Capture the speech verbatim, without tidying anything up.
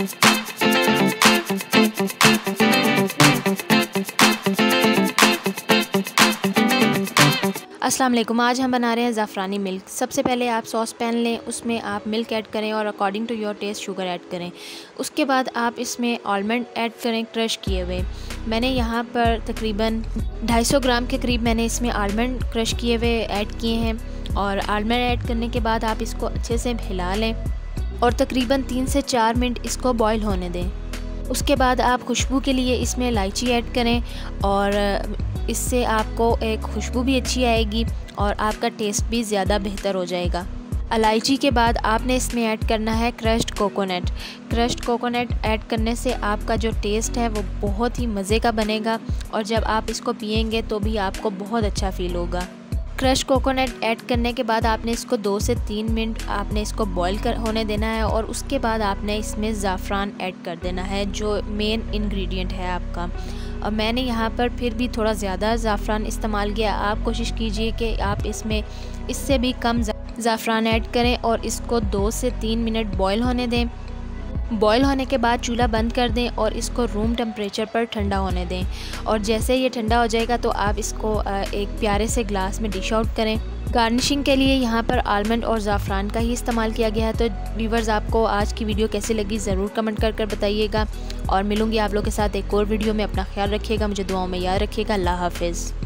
अस्सलाम वालेकुम। आज हम बना रहे हैं ज़ाफ़रानी मिल्क। सबसे पहले आप सॉस पैन लें, उसमें आप मिल्क ऐड करें और according to your taste sugar add करें। उसके बाद आप इसमें आलमंड ऐड करें क्रश किए हुए। मैंने यहाँ पर तकरीबन दो सौ पचास ग्राम के करीब मैंने इसमें आलमंड क्रश किए हुए ऐड किए हैं। और आलमंड ऐड करने के बाद आप इसको अच्छे से हिला लें और तकरीबन तीन से चार मिनट इसको बॉईल होने दें। उसके बाद आप खुशबू के लिए इसमें इलायची ऐड करें और इससे आपको एक खुशबू भी अच्छी आएगी और आपका टेस्ट भी ज़्यादा बेहतर हो जाएगा। इलायची के बाद आपने इसमें ऐड करना है crushed coconut. Crushed coconut add करने से आपका जो टेस्ट है वो बहुत ही मज़े का बनेगा और जब आप इसको पियेंगे तो भी आपको बहुत अच्छा फ़ील होगा। क्रश कोकोनट ऐड करने के बाद आपने इसको दो से तीन मिनट आपने इसको बॉईल कर होने देना है और उसके बाद आपने इसमें ज़ाफ़रान ऐड कर देना है जो मेन इंग्रेडिएंट है आपका। और मैंने यहाँ पर फिर भी थोड़ा ज़्यादा ज़ाफ़रान इस्तेमाल किया। आप कोशिश कीजिए कि आप इसमें इससे भी कम ज़ाफ़रान ऐड करें और इसको दो से तीन मिनट बॉईल होने दें। बॉईल होने के बाद चूल्हा बंद कर दें और इसको रूम टेम्परेचर पर ठंडा होने दें। और जैसे ये ठंडा हो जाएगा तो आप इसको एक प्यारे से ग्लास में डिश आउट करें। गार्निशिंग के लिए यहाँ पर आलमंड और ज़ाफ़रान का ही इस्तेमाल किया गया है। तो व्यूवर्स, आपको आज की वीडियो कैसी लगी ज़रूर कमेंट कर कर बताइएगा और मिलूँगी आप लोगों के साथ एक और वीडियो में। अपना ख्याल रखिएगा, मुझे दुआओं में याद रखिएगा। अल्लाह हाफ़िज़।